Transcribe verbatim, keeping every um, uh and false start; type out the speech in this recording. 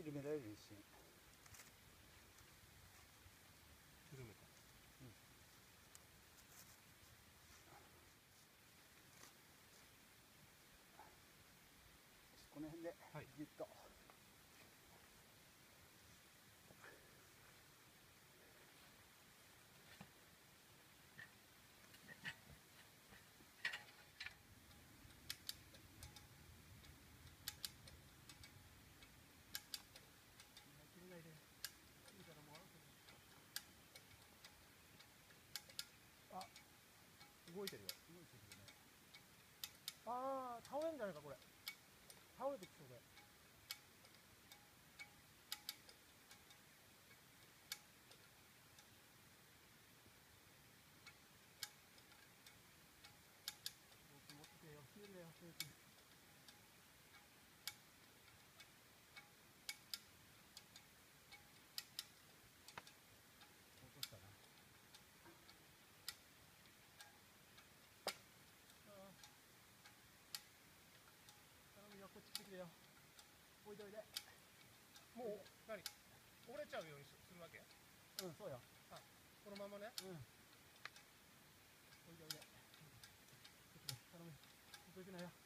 緩められる一瞬。 緩めた。 うん。この辺でギュッと、はい、 あ、動いてるよ。 動いてるよね。 ああ、倒れんじゃないかこれ。倒れてきそうで。持ってよ、ヒールだよ、ヒール。 落としたな。 頼むよ、こっち来てくれよ。おいでおいで。もう何折れちゃうようにするわけ？ うん、そうよ。 あ、このままね。 うん。おいでおいで。 頼む。ほっといてないよ。